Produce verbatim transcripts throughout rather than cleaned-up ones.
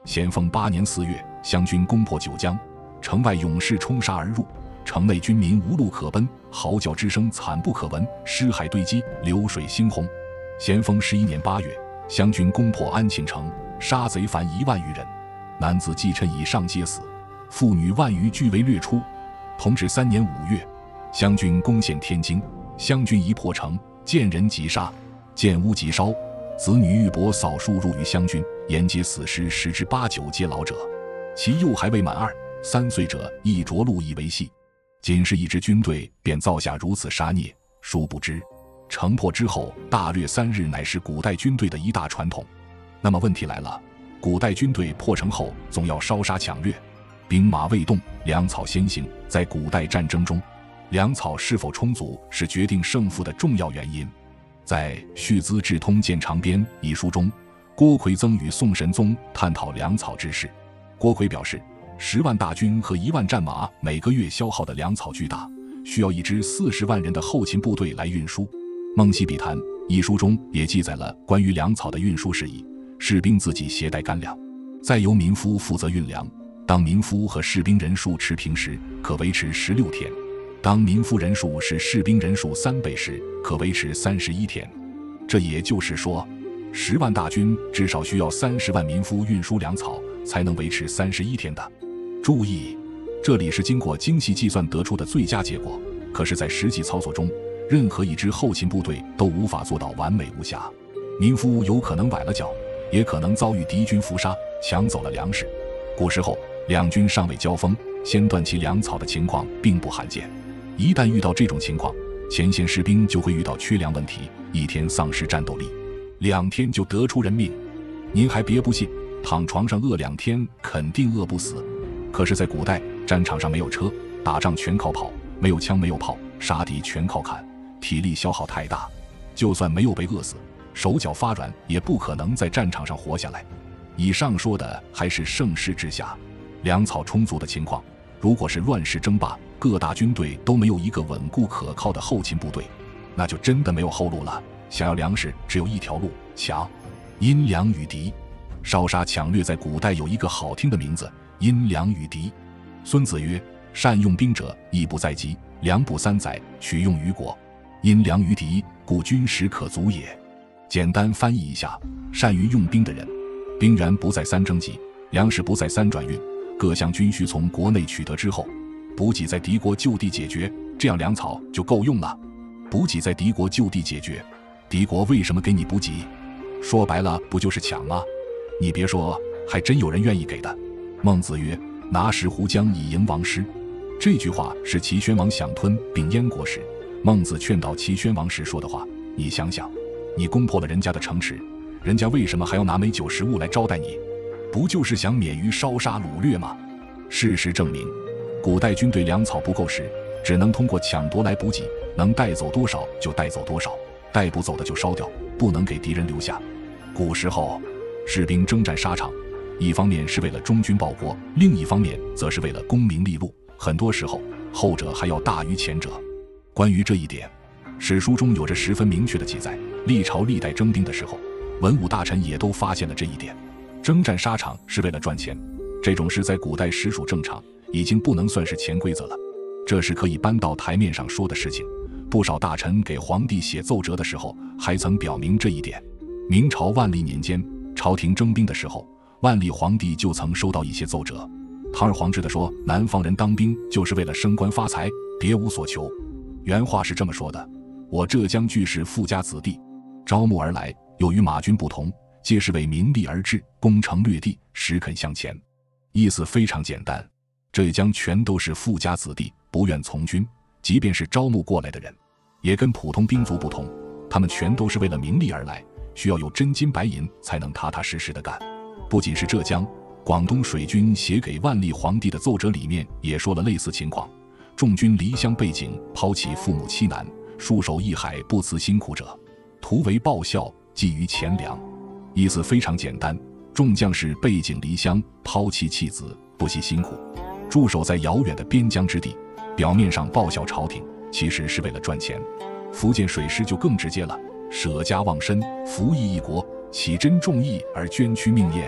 咸丰八年四月，湘军攻破九江，城外勇士冲杀而入，城内军民无路可奔，嚎叫之声惨不可闻，尸骸堆积，流水猩红。咸丰十一年八月，湘军攻破安庆城，杀贼凡一万余人，男子继趁以上皆死，妇女万余俱为掠出。同治三年五月，湘军攻陷天津，湘军一破城，见人即杀，见屋即烧，子女玉帛扫数入于湘军，沿街死尸十之八九皆老者，其幼还未满二三岁者亦着陆以为戏。仅是一支军队便造下如此杀孽，殊不知城破之后大略三日乃是古代军队的一大传统。那么问题来了，古代军队破城后总要烧杀抢掠，兵马未动，粮草先行，在古代战争中，粮草是否充足是决定胜负的重要原因。在《续资治通鉴长编》一书中，郭奎曾与宋神宗探讨粮草之事。郭奎表示，十万大军和一万战马每个月消耗的粮草巨大，需要一支四十万人的后勤部队来运输。《梦溪笔谈》一书中也记载了关于粮草的运输事宜，士兵自己携带干粮，再由民夫负责运粮。当民夫和士兵人数持平时，可维持十六天；当民夫人数是士兵人数三倍时，可维持三十一天。这也就是说，十万大军至少需要三十万民夫运输粮草，才能维持三十一天的。注意，这里是经过精细计算得出的最佳结果，可是在实际操作中，任何一支后勤部队都无法做到完美无瑕。民夫有可能崴了脚，也可能遭遇敌军伏杀，抢走了粮食。古时候两军尚未交锋，先断其粮草的情况并不罕见。一旦遇到这种情况，前线士兵就会遇到缺粮问题，一天丧失战斗力，两天就得出人命。您还别不信，躺床上饿两天肯定饿不死。可是在古代，战场上没有车，打仗全靠跑，没有枪没有炮，杀敌全靠砍，体力消耗太大，就算没有被饿死，手脚发软也不可能在战场上活下来。以上说的还是盛世之下，粮草充足的情况。如果是乱世争霸，各大军队都没有一个稳固可靠的后勤部队，那就真的没有后路了。想要粮食，只有一条路，抢。阴粮与敌，烧杀抢掠在古代有一个好听的名字，阴粮与敌。孙子曰：善用兵者，亦不在急，粮不三载，取用于国。阴粮于敌，故军食可足也。简单翻译一下，善于用兵的人，兵源不在三征集，粮食不在三转运，各项军需从国内取得之后，补给在敌国就地解决，这样粮草就够用了。补给在敌国就地解决，敌国为什么给你补给？说白了不就是抢吗？你别说，还真有人愿意给的。孟子曰：拿石湖江以迎王师。这句话是齐宣王想吞并燕国时，孟子劝导齐宣王时说的话。你想想，你攻破了人家的城池，人家为什么还要拿美酒食物来招待你？不就是想免于烧杀掳掠吗？事实证明，古代军队粮草不够时，只能通过抢夺来补给，能带走多少就带走多少，带不走的就烧掉，不能给敌人留下。古时候，士兵征战沙场，一方面是为了忠君报国，另一方面则是为了功名利禄，很多时候后者还要大于前者。关于这一点，史书中有着十分明确的记载。历朝历代征兵的时候，文武大臣也都发现了这一点。征战沙场是为了赚钱，这种事在古代实属正常，已经不能算是潜规则了，这是可以搬到台面上说的事情。不少大臣给皇帝写奏折的时候还曾表明这一点。明朝万历年间，朝廷征兵的时候，万历皇帝就曾收到一些奏折，堂而皇之地说，南方人当兵就是为了升官发财，别无所求。原话是这么说的：我浙江俱是富家子弟，招募而来，又与马军不同，皆是为名利而至，攻城略地，实肯向前。意思非常简单，浙江全都是富家子弟，不愿从军，即便是招募过来的人，也跟普通兵卒不同，他们全都是为了名利而来，需要有真金白银才能踏踏实实的干。不仅是浙江，广东水军写给万历皇帝的奏折里面也说了类似情况：众军离乡背井，抛弃父母妻男，戍守一海，不辞辛苦者，徒为报效，寄于钱粮。意思非常简单，众将士背井离乡，抛弃妻子，不惜辛苦，驻守在遥远的边疆之地，表面上报效朝廷，其实是为了赚钱。福建水师就更直接了，舍家忘身，服役一国，岂真重义而捐躯命也？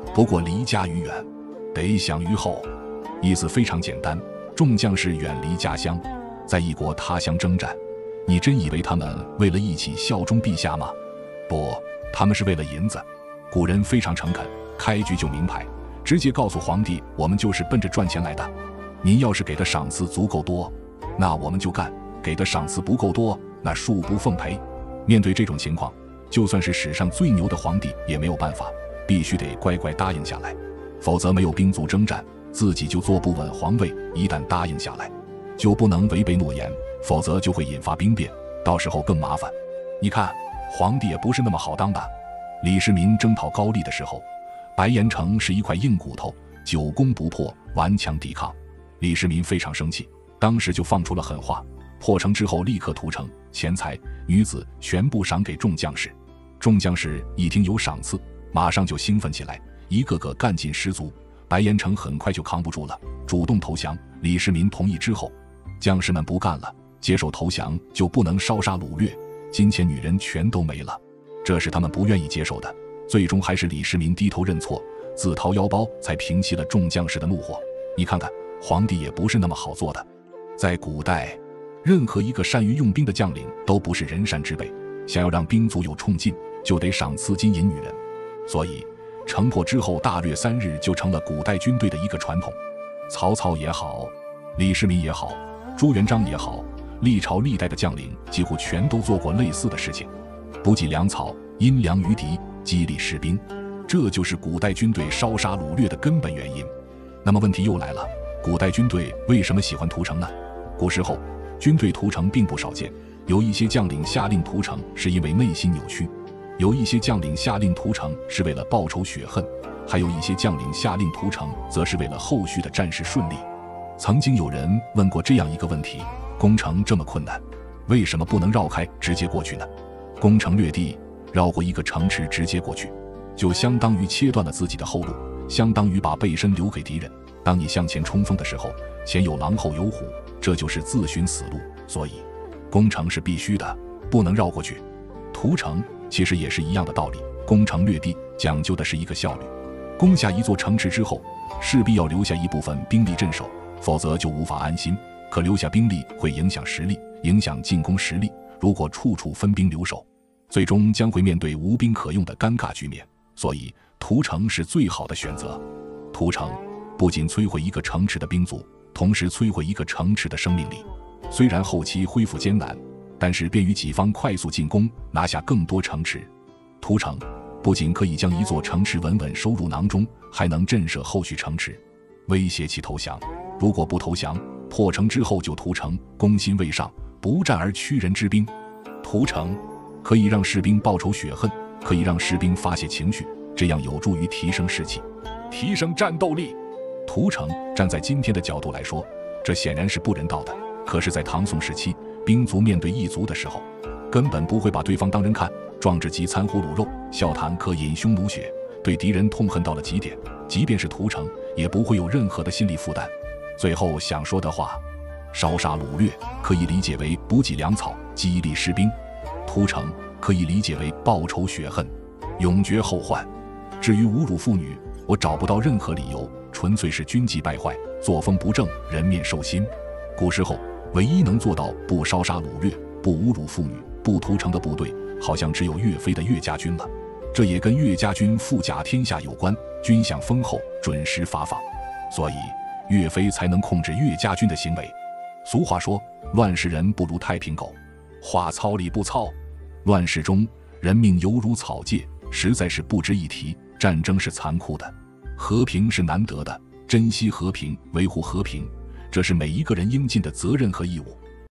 不过离家愈远，得享于后。意思非常简单，众将士远离家乡，在异国他乡征战，你真以为他们为了一起效忠陛下吗？不，他们是为了银子。古人非常诚恳，开局就明牌，直接告诉皇帝，我们就是奔着赚钱来的。您要是给的赏赐足够多，那我们就干；给的赏赐不够多，那恕不奉陪。面对这种情况，就算是史上最牛的皇帝也没有办法，必须得乖乖答应下来，否则没有兵卒征战，自己就坐不稳皇位。一旦答应下来，就不能违背诺言，否则就会引发兵变，到时候更麻烦。你看，皇帝也不是那么好当的。李世民征讨高丽的时候，白岩城是一块硬骨头，久攻不破，顽强抵抗。李世民非常生气，当时就放出了狠话，破城之后立刻屠城，钱财、女子全部赏给众将士。众将士一听有赏赐，马上就兴奋起来，一个个干劲十足。白岩城很快就扛不住了，主动投降。李世民同意之后，将士们不干了，接受投降就不能烧杀掳掠，金钱女人全都没了，这是他们不愿意接受的。最终还是李世民低头认错，自掏腰包才平息了众将士的怒火。你看看，皇帝也不是那么好做的。在古代，任何一个善于用兵的将领都不是人善之辈，想要让兵卒有冲劲，就得赏赐金银女人。所以城破之后大略三日就成了古代军队的一个传统。曹操也好，李世民也好，朱元璋也好，历朝历代的将领几乎全都做过类似的事情，补给粮草，因粮于敌，激励士兵，这就是古代军队烧杀掳掠的根本原因。那么问题又来了，古代军队为什么喜欢屠城呢？古时候军队屠城并不少见，有一些将领下令屠城是因为内心扭曲，有一些将领下令屠城是为了报仇雪恨，还有一些将领下令屠城则是为了后续的战事顺利。曾经有人问过这样一个问题，攻城这么困难，为什么不能绕开直接过去呢？攻城略地，绕过一个城池直接过去，就相当于切断了自己的后路，相当于把背身留给敌人。当你向前冲锋的时候，前有狼后有虎，这就是自寻死路。所以攻城是必须的，不能绕过去。屠城其实也是一样的道理，攻城略地讲究的是一个效率。攻下一座城池之后，势必要留下一部分兵力镇守，否则就无法安心。可留下兵力会影响实力，影响进攻实力，如果处处分兵留守，最终将会面对无兵可用的尴尬局面。所以屠城是最好的选择。屠城不仅摧毁一个城池的兵卒，同时摧毁一个城池的生命力。虽然后期恢复艰难，但是便于己方快速进攻，拿下更多城池。屠城不仅可以将一座城池稳稳收入囊中，还能震慑后续城池，威胁其投降。如果不投降，破城之后就屠城，攻心未上，不战而屈人之兵。屠城可以让士兵报仇雪恨，可以让士兵发泄情绪，这样有助于提升士气，提升战斗力。屠城站在今天的角度来说，这显然是不人道的。可是在唐宋时期，兵卒面对异族的时候，根本不会把对方当人看，壮志饥餐胡虏肉，笑谈可饮匈奴血，对敌人痛恨到了极点。即便是屠城，也不会有任何的心理负担。最后想说的话，烧杀掳掠可以理解为补给粮草，激励士兵；屠城可以理解为报仇雪恨，永绝后患。至于侮辱妇女，我找不到任何理由，纯粹是军纪败坏，作风不正，人面兽心。古时候唯一能做到不烧杀掳掠、不侮辱妇女、不屠城的部队，好像只有岳飞的岳家军了。这也跟岳家军富甲天下有关，军饷丰厚，准时发放，所以岳飞才能控制岳家军的行为。俗话说，乱世人不如太平狗，话糙理不糙。乱世中人命犹如草芥，实在是不值一提。战争是残酷的，和平是难得的，珍惜和平，维护和平，这是每一个人应尽的责任和义务。